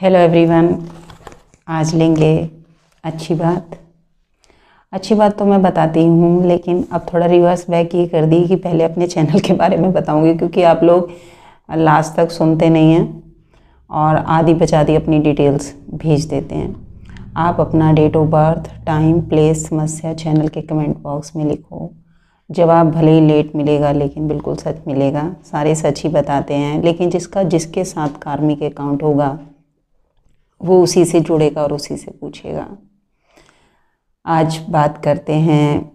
Hello everyone. आज लेंगे अच्छी बात तो मैं बताती हूँ, लेकिन अब थोड़ा रिवर्स बैक ये कर दी कि पहले अपने चैनल के बारे में बताऊँगी, क्योंकि आप लोग लास्ट तक सुनते नहीं हैं और आधी बचादी अपनी डिटेल्स भेज देते हैं। आप अपना date of birth, time, place, समस्या चैनल के कमेंट बॉक्स में लिखो। जवाब भले ही लेट मिलेगा लेकिन बिल्कुल सच मिलेगा। सारे सच ही बताते हैं, लेकिन जिसके साथ कार्मिक अकाउंट होगा वो उसी से जुड़ेगा और उसी से पूछेगा। आज बात करते हैं।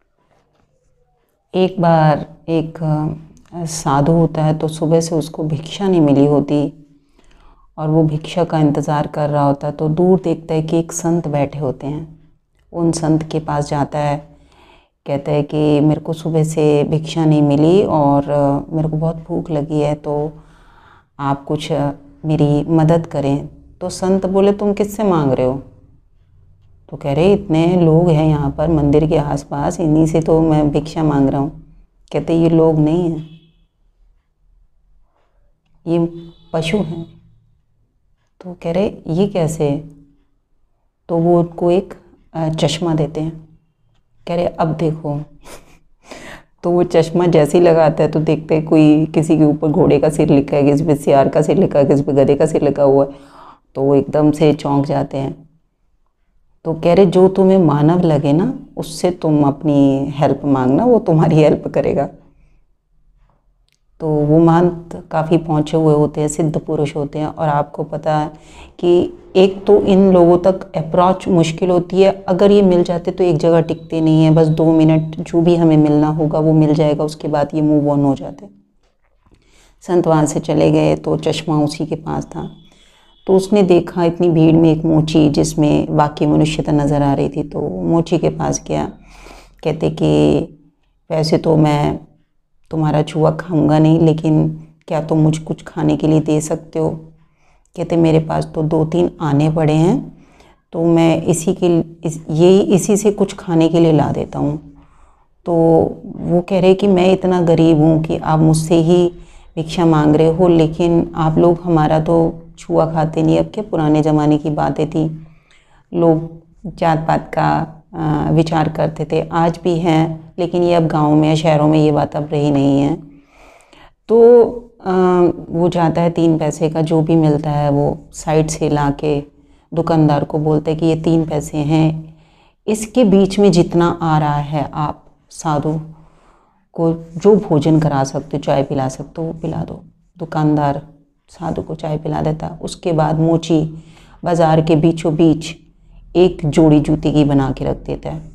एक बार एक साधु होता है, तो सुबह से उसको भिक्षा नहीं मिली होती और वो भिक्षा का इंतज़ार कर रहा होता है। तो दूर देखता है कि एक संत बैठे होते हैं। उन संत के पास जाता है, कहता है कि मेरे को सुबह से भिक्षा नहीं मिली और मेरे को बहुत भूख लगी है, तो आप कुछ मेरी मदद करें। तो संत बोले, तुम किससे मांग रहे हो? तो कह रहे, इतने लोग हैं यहाँ पर मंदिर के आसपास, इन्हीं से तो मैं भिक्षा मांग रहा हूँ। कहते, ये लोग नहीं हैं, ये पशु हैं। तो कह रहे, ये कैसे? तो वो उनको एक चश्मा देते हैं। कह रहे, अब देखो। तो वो चश्मा जैसे ही लगाता है तो देखते हैं कोई किसी के ऊपर घोड़े का सिर लिखा है, किसी पे सियार का सिर लिखा है, किसी पे गधे का सिर लिखा हुआ है। तो वो एकदम से चौंक जाते हैं। तो कह रहे, जो तुम्हें मानव लगे ना, उससे तुम अपनी हेल्प मांगना, वो तुम्हारी हेल्प करेगा। तो वो महंत काफ़ी पहुँचे हुए होते हैं, सिद्ध पुरुष होते हैं, और आपको पता है कि एक तो इन लोगों तक अप्रोच मुश्किल होती है। अगर ये मिल जाते तो एक जगह टिकते नहीं है, बस 2 मिनट जो भी हमें मिलना होगा वो मिल जाएगा, उसके बाद ये मूव ऑन हो जाते। संत वहाँ से चले गए तो चश्मा उसी के पास था। तो उसने देखा इतनी भीड़ में एक मोची, जिसमें बाकी मनुष्यता नज़र आ रही थी। तो मोची के पास गया। कहते कि वैसे तो मैं तुम्हारा छुआ खाऊंगा नहीं, लेकिन क्या तुम मुझे कुछ खाने के लिए दे सकते हो? कहते, मेरे पास तो 2-3 आने पड़े हैं, तो मैं इसी से कुछ खाने के लिए ला देता हूँ। तो वो कह रहे कि मैं इतना गरीब हूँ कि आप मुझसे ही भिक्षा मांग रहे हो, लेकिन आप लोग हमारा तो छुआ खाते नहीं। अब क्या पुराने ज़माने की बातें थी, लोग जात पात का विचार करते थे, आज भी हैं, लेकिन ये अब गाँव में, शहरों में ये बात अब रही नहीं है। तो वो जाता है, 3 पैसे का जो भी मिलता है वो साइड से ला के दुकानदार को बोलता है कि ये 3 पैसे हैं, इसके बीच में जितना आ रहा है आप साधु को जो भोजन करा सकते हो, चाय पिला सकते हो, वो पिला दो। दुकानदार साधु को चाय पिला देता। उसके बाद मोची बाज़ार के बीचों बीच एक जोड़ी जूती की बना के रख देता है।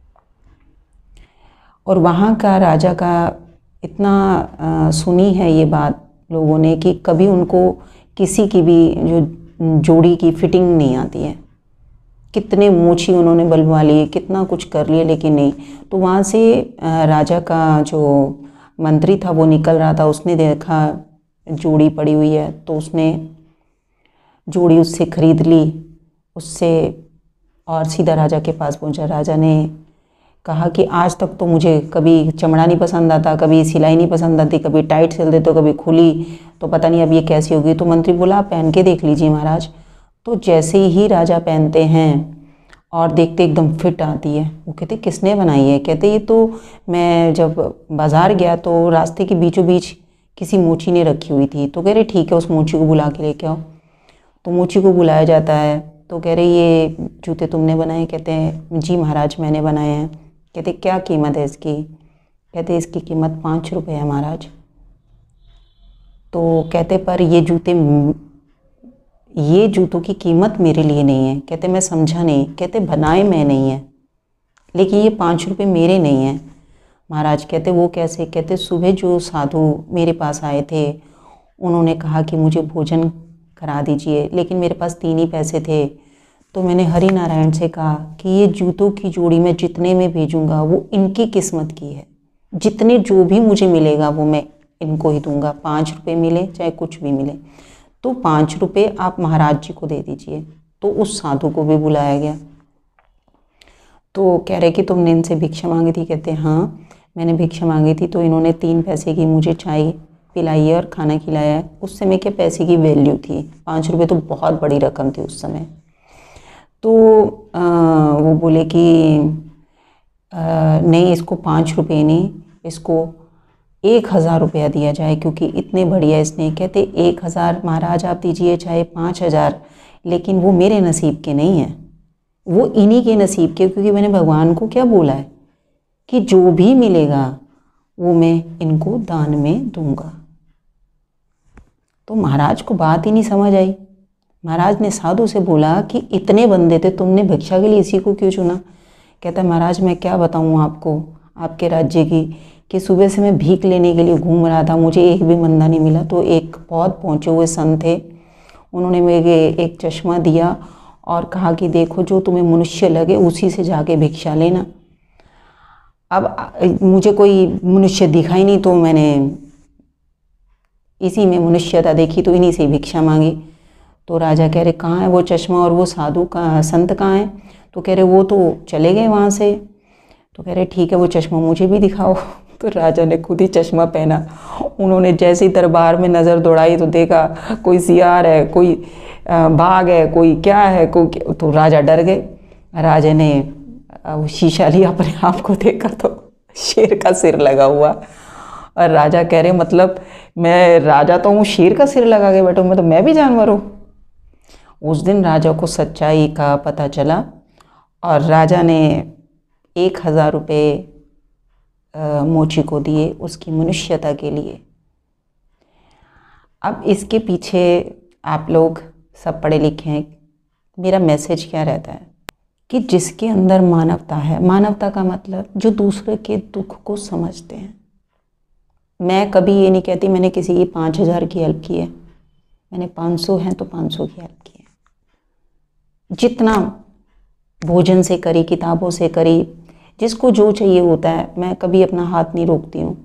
और वहाँ का राजा का इतना सुनी है ये बात लोगों ने कि कभी उनको किसी की भी जो जोड़ी की फिटिंग नहीं आती है। कितने मोची उन्होंने बलवा लिए, कितना कुछ कर लिए, लेकिन नहीं। तो वहाँ से राजा का जो मंत्री था वो निकल रहा था, उसने देखा जोड़ी पड़ी हुई है, तो उसने जोड़ी उससे खरीद ली उससे, और सीधा राजा के पास पहुँचा। राजा ने कहा कि आज तक तो मुझे कभी चमड़ा नहीं पसंद आता, कभी सिलाई नहीं पसंद आती, कभी टाइट सिल दे तो कभी खुली, तो पता नहीं अब ये कैसी होगी। तो मंत्री बोला, आप पहन के देख लीजिए महाराज। तो जैसे ही राजा पहनते हैं और देखते एकदम फिट आती है। वो कहते, किसने बनाई है? कहते, ये तो मैं जब बाज़ार गया तो रास्ते के बीचों बीच किसी मोची ने रखी हुई थी। तो कह रहे, ठीक है, उस मोची को बुला के लेके आओ। तो मोची को बुलाया जाता है। तो कह रहे, ये जूते तुमने बनाए? कहते हैं, जी महाराज, मैंने बनाए हैं। कहते, क्या कीमत है इसकी? कहते, इसकी कीमत 5 रुपये है महाराज। तो कहते, पर ये जूतों की कीमत मेरे लिए नहीं है। कहते, मैं समझा नहीं। कहते, बनाए मैं नहीं है, लेकिन ये 5 रुपये मेरे नहीं हैं महाराज। कहते, वो कैसे? कहते, सुबह जो साधु मेरे पास आए थे, उन्होंने कहा कि मुझे भोजन करा दीजिए, लेकिन मेरे पास 3 ही पैसे थे। तो मैंने हरि नारायण से कहा कि ये जूतों की जोड़ी मैं जितने में भेजूंगा वो इनकी किस्मत की है, जितने जो भी मुझे मिलेगा वो मैं इनको ही दूंगा, 5 रुपये मिले चाहे कुछ भी मिले। तो 5 रुपये आप महाराज जी को दे दीजिए। तो उस साधु को भी बुलाया गया। तो कह रहे कि तुमने इनसे भिक्षा मांगी थी? कहते, हाँ, मैंने भिक्षा मांगी थी, तो इन्होंने 3 पैसे की मुझे चाय पिलाई है और खाना खिलाया है। उस समय के पैसे की वैल्यू थी, 5 रुपये तो बहुत बड़ी रकम थी उस समय। तो वो बोले कि नहीं, इसको 5 रुपये नहीं, इसको 1,000 रुपया दिया जाए, क्योंकि इतने बढ़िया इसने। कहते 1,000 महाराज आप दीजिए, चाहे 5,000, लेकिन वो मेरे नसीब के नहीं हैं, वो इन्हीं के नसीब के, क्योंकि मैंने भगवान को क्या बोला है कि जो भी मिलेगा वो मैं इनको दान में दूंगा। तो महाराज को बात ही नहीं समझ आई। महाराज ने साधु से बोला कि इतने बंदे थे, तुमने भिक्षा के लिए इसी को क्यों चुना? कहता महाराज मैं क्या बताऊँ आपको आपके राज्य की, कि सुबह से मैं भीख लेने के लिए घूम रहा था, मुझे एक भी बंदा नहीं मिला। तो एक बहुत पहुँचे हुए संत थे, उन्होंने मुझे एक चश्मा दिया और कहा कि देखो जो तुम्हें मनुष्य लगे उसी से जाके भिक्षा लेना। अब मुझे कोई मनुष्य दिखा ही नहीं, तो मैंने इसी में मनुष्यता देखी, तो इन्हीं से भिक्षा मांगी। तो राजा कह रहे कहाँ है वो चश्मा और वो साधु का संत कहाँ है? तो कह रहे वो तो चले गए वहाँ से। तो कह रहे ठीक है, वो चश्मा मुझे भी दिखाओ। तो राजा ने खुद ही चश्मा पहना। उन्होंने जैसे ही दरबार में नज़र दौड़ाई तो देखा कोई सियार है, कोई बाघ है, कोई क्या है, कोई। तो राजा डर गए। राजा ने वो शीशा लिया, अपने आप को देखा तो शेर का सिर लगा हुआ। और राजा कह रहे मतलब मैं राजा तो हूँ, शेर का सिर लगा के बैठा हूँ, मैं भी जानवर हूँ। उस दिन राजा को सच्चाई का पता चला और राजा ने 1,000 रुपये मोची को दिए उसकी मनुष्यता के लिए। अब इसके पीछे आप लोग सब पढ़े लिखे हैं, मेरा मैसेज क्या रहता है कि जिसके अंदर मानवता है, मानवता का मतलब जो दूसरे के दुख को समझते हैं। मैं कभी ये नहीं कहती मैंने किसी की 5,000 की हेल्प की है, मैंने 500 हैं तो 500 की हेल्प की है। जितना भोजन से करी, किताबों से करी, जिसको जो चाहिए होता है, मैं कभी अपना हाथ नहीं रोकती हूँ।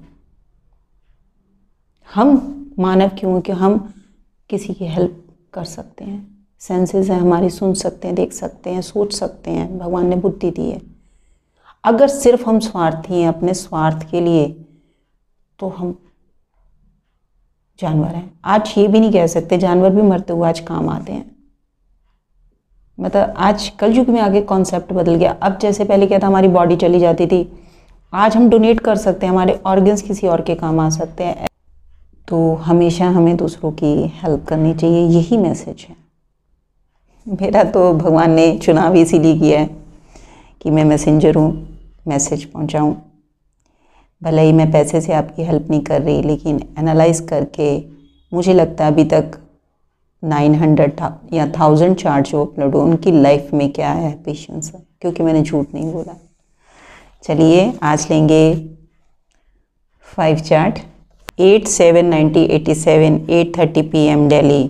हम मानव क्यों? कि हम किसी की हेल्प कर सकते हैं, सेंसेस है हमारी, सुन सकते हैं, देख सकते हैं, सोच सकते हैं, भगवान ने बुद्धि दी है। अगर सिर्फ हम स्वार्थी हैं अपने स्वार्थ के लिए तो हम जानवर हैं। आज ये भी नहीं कह सकते, जानवर भी मरते हुए आज काम आते हैं। मतलब आज कलयुग में आगे कॉन्सेप्ट बदल गया। अब जैसे पहले क्या था, हमारी बॉडी चली जाती थी, आज हम डोनेट कर सकते हैं, हमारे ऑर्गन्स किसी और के काम आ सकते हैं। तो हमेशा हमें दूसरों की हेल्प करनी चाहिए, यही मैसेज है मेरा। तो भगवान ने चुनाव इसीलिए किया है कि मैं मैसेंजर हूँ, मैसेज पहुँचाऊँ। भले ही मैं पैसे से आपकी हेल्प नहीं कर रही, लेकिन एनालाइज करके मुझे लगता है अभी तक 900 या 1000 चार्ट जो अपलोड हो उनकी लाइफ में क्या है पेशेंस है, क्योंकि मैंने झूठ नहीं बोला। चलिए आज लेंगे 5 चार्ट। 8/7/1987 8:30 PM दिल्ली।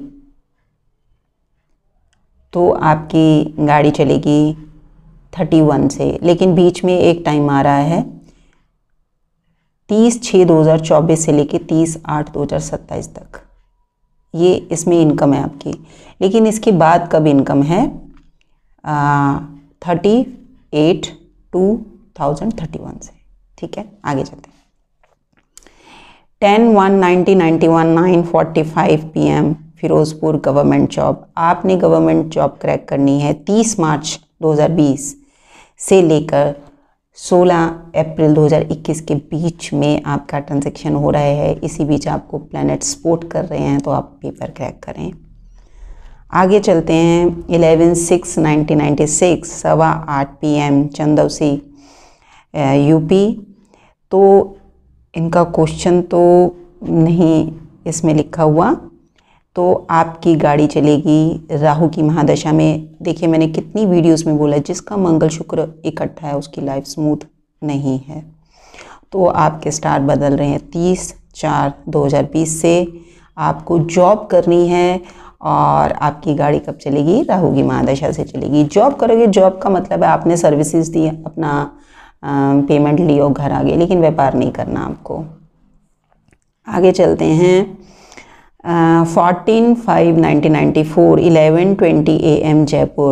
तो आपकी गाड़ी चलेगी 31 से, लेकिन बीच में एक टाइम आ रहा है 30/6/2024 से लेके 30/8/2027 तक। ये इसमें इनकम है आपकी, लेकिन इसके बाद कब इनकम है 38/2031 से। ठीक है, आगे चलते हैं। 10/1/1991 9:45 PM फिरोजपुर गवर्नमेंट जॉब। आपने गवर्नमेंट जॉब क्रैक करनी है 30 मार्च 2020 से लेकर 16 अप्रैल 2021 के बीच में आपका ट्रांजैक्शन हो रहा है। इसी बीच आपको प्लैनेट सपोर्ट कर रहे हैं, तो आप पेपर क्रैक करें। आगे चलते हैं 11/6/1996 8:15 PM चंदौसी यूपी। तो इनका क्वेश्चन तो नहीं इसमें लिखा हुआ। तो आपकी गाड़ी चलेगी राहु की महादशा में। देखिए मैंने कितनी वीडियोस में बोला है, जिसका मंगल शुक्र इकट्ठा है उसकी लाइफ स्मूथ नहीं है। तो आपके स्टार बदल रहे हैं 30/4/2020 से। आपको जॉब करनी है और आपकी गाड़ी कब चलेगी? राहु की महादशा से चलेगी। जॉब करोगे, जॉब का मतलब है आपने सर्विसेज दी, अपना पेमेंट ली और घर आ गए, लेकिन व्यापार नहीं करना आपको। आगे चलते हैं 14/5/1994 11:20 AM जयपुर।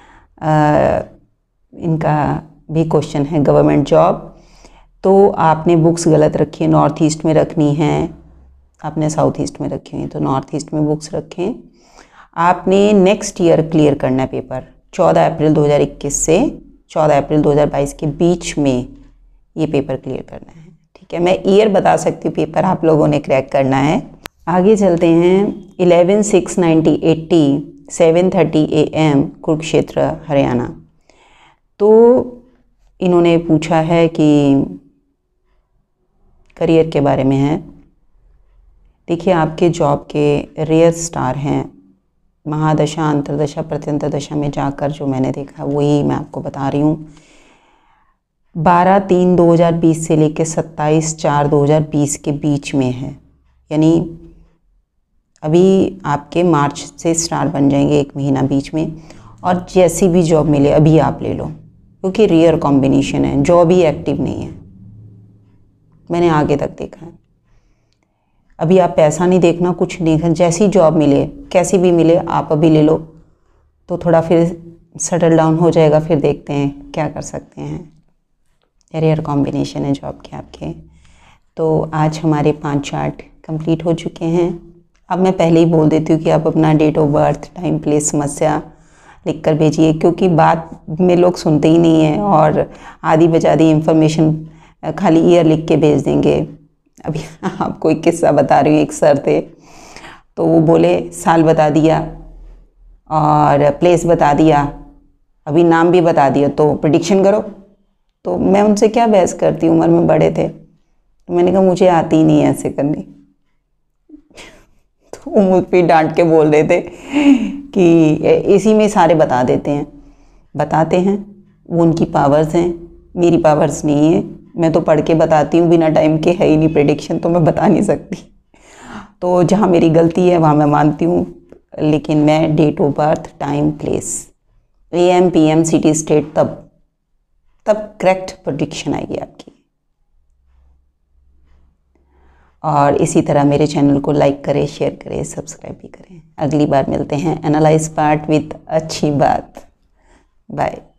इनका भी क्वेश्चन है गवर्नमेंट जॉब। तो आपने बुक्स गलत रखी है, नॉर्थ ईस्ट में रखनी है, आपने साउथ ईस्ट में रखी हुई, तो नॉर्थ ईस्ट में बुक्स रखें। आपने नेक्स्ट ईयर क्लियर करना है पेपर, 14 अप्रैल 2021 से 14 अप्रैल 2022 के बीच में ये पेपर क्लियर करना है, ठीक है। मैं ईयर बता सकती हूँ, पेपर आप लोगों ने क्रैक करना है। आगे चलते हैं। 11/6/1980 7:30 AM कुरुक्षेत्र हरियाणा। तो इन्होंने पूछा है कि करियर के बारे में है। देखिए, आपके जॉब के रेयर स्टार हैं, महादशा, अंतरदशा, प्रत्यंतर दशा में जाकर जो मैंने देखा वही मैं आपको बता रही हूँ। 12/3/2020 से लेकर 27/4/2020 के बीच में है, यानी अभी आपके मार्च से स्टार बन जाएंगे, 1 महीना बीच में। और जैसी भी जॉब मिले अभी आप ले लो, क्योंकि रेयर कॉम्बिनेशन है, जॉब ही एक्टिव नहीं है, मैंने आगे तक देखा है। अभी आप पैसा नहीं देखना, कुछ नहीं देखना, जैसी जॉब मिले कैसी भी मिले आप अभी ले लो, तो थोड़ा फिर सेटल डाउन हो जाएगा, फिर देखते हैं क्या कर सकते हैं। रेयर कॉम्बिनेशन है जॉब के आपके। तो आज हमारे 5 चार्ट कंप्लीट हो चुके हैं। अब मैं पहले ही बोल देती हूँ कि आप अपना date of birth, time, place, समस्या लिख कर भेजिए, क्योंकि बात में लोग सुनते ही नहीं हैं और आधी बजादी इंफॉर्मेशन खाली ईयर लिख के भेज देंगे। अभी आपको एक किस्सा बता रही हूँ। एक सर थे, तो वो बोले साल बता दिया और प्लेस बता दिया, अभी नाम भी बता दिया, तो प्रेडिक्शन करो। तो मैं उनसे क्या बहस करती, उम्र में बड़े थे, तो मैंने कहा मुझे आती ही नहीं है ऐसे करनी। तो वो मुझ पर डांट के बोल रहे थे कि इसी में सारे बता देते हैं। बताते हैं, वो उनकी पावर्स हैं, मेरी पावर्स नहीं है। मैं तो पढ़ के बताती हूँ, बिना टाइम के है ही नहीं प्रेडिक्शन, तो मैं बता नहीं सकती। तो जहाँ मेरी गलती है वहाँ मैं मानती हूँ, लेकिन मैं date of birth, time, place, AM, PM, city, state, तब करेक्ट प्रेडिक्शन आएगी आपकी। और इसी तरह मेरे चैनल को लाइक करें, शेयर करें, सब्सक्राइब भी करें। अगली बार मिलते हैं एनालाइज पार्ट विद अच्छी बात। बाय।